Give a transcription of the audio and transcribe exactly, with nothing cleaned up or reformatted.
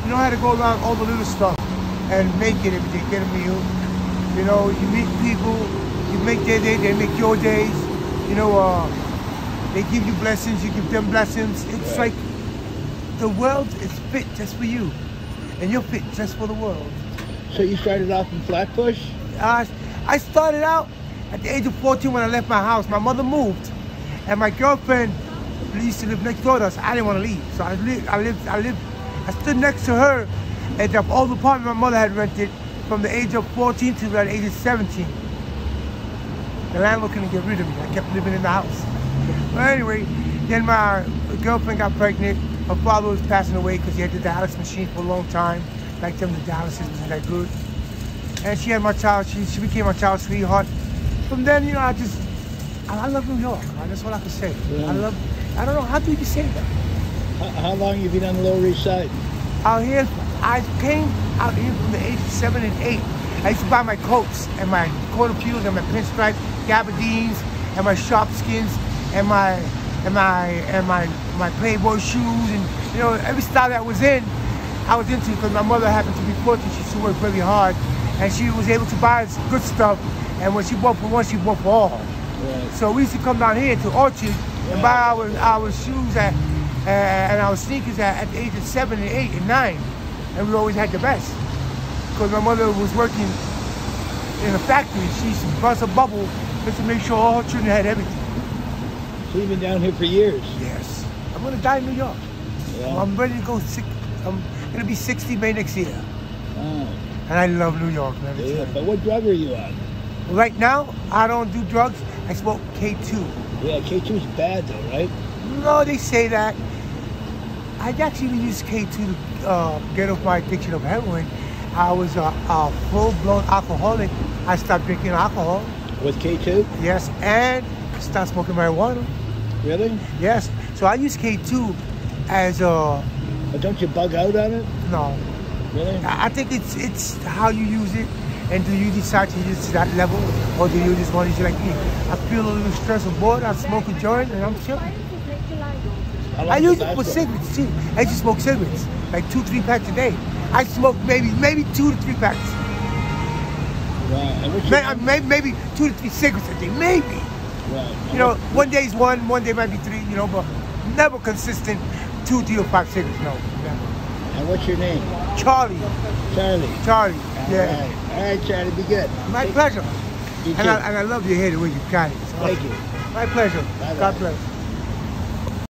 you know how to go around all the little stuff and make it every day, get a meal. You know, you meet people, you make their day, they make your days. You know, uh, they give you blessings, you give them blessings. It's right. like the world is fit just for you, and you're fit just for the world. So you started off in Flatbush? Uh, I started out at the age of fourteen when I left my house. My mother moved, and my girlfriend used to live next door to us. I didn't want to leave, so I lived. I lived. I lived. I stood next to her at the old apartment my mother had rented from the age of fourteen to the age of seventeen. The landlord couldn't get rid of me. I kept living in the house. But anyway, then my girlfriend got pregnant. Her father was passing away because he had the dialysis machine for a long time. Back then, the dialysis wasn't that good. And she had my child. She, she became my child's sweetheart. From then, you know, I just, I, I love New York. Right? That's all I can say. Yeah. I love, I don't know, how do you say that? How, how long have you been on the Lower East Side? Out here, I came out here from the age of seven and eight. I used to buy my coats and my quarter peels and my pinstripe gabardines and my sharp skins and my and my and my my Playboy shoes, and you know, every style that was in, I was into, because my mother happened to be fortunate. She used to work very hard, and she was able to buy good stuff. And when she bought for one, she bought for all. Right. So we used to come down here to Orchard and Right. buy our our shoes at, uh, and our sneakers at, at the age of seven and eight and nine, and we always had the best. Because my mother was working in a factory, she used to bust a bubble just to make sure all her children had everything. So you've been down here for years? Yes. I'm gonna die in New York. Yeah. I'm ready to go sick. I'm gonna be sixty May next year. Oh. And I love New York, man. Yeah, but what drug are you on? Right now, I don't do drugs. I smoke K two. Yeah, K two is bad though, right? No, they say that. I actually used K two to uh, get off my addiction of heroin. I was a, a full-blown alcoholic. I stopped drinking alcohol. With K two? Yes, and stopped smoking marijuana. Really? Yes. So I use K two as a... But don't you bug out on it? No. Really? I I think it's it's how you use it, and do you decide to use it to that level, or do you just want to like me? I feel a little stressed or bored. I smoke a joint and I'm chilling. How long I does use it it for last cigarettes too. I just smoke cigarettes, like two, three packs a day. I smoke maybe maybe two to three packs. for? Right. And what's your May- name? Maybe, maybe two to three cigarettes a day, maybe. Right. You know, one day's one, one day might be three. You know, but never consistent. Two, three, or five cigarettes. No, never. And what's your name? Charlie, Charlie. Charlie. All Yeah, right. All right, Charlie, be good. my pleasure. You And too. I, and I love your hair the way you got it. So, Thank you. my pleasure. Bye-bye. God bless.